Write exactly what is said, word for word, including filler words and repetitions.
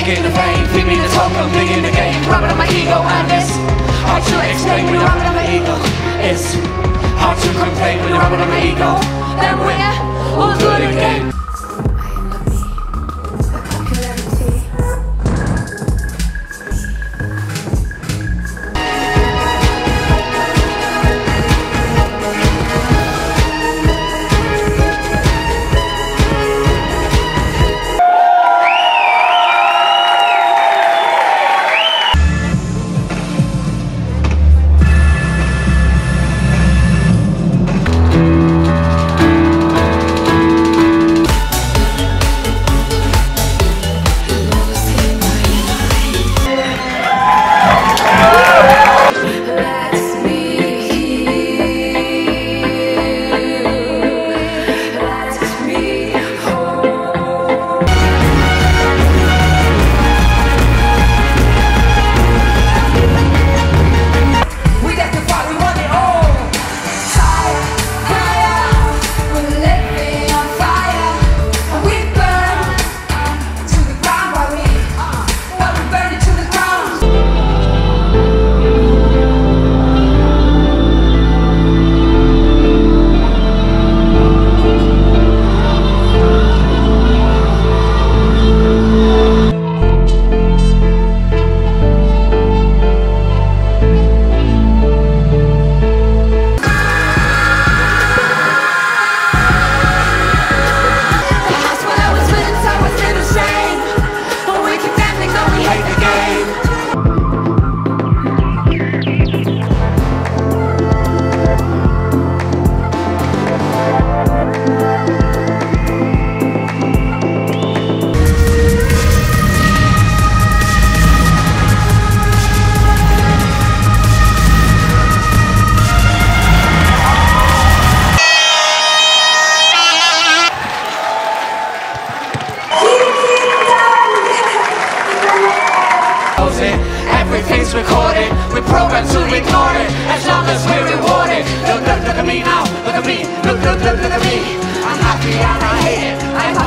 Seeking the fame, feed me the talk, I'm big in the game. Rubbing on my ego and it's hard to explain when you're rubbing on my ego. It's hard to complain when you're rubbing on my ego. Then we're all good again. Everything's recorded, we're programmed to ignore it. As long as we're rewarded. Look, look, look at me now, look at me, look, look, look, look at me. I'm happy and I hate it, I'm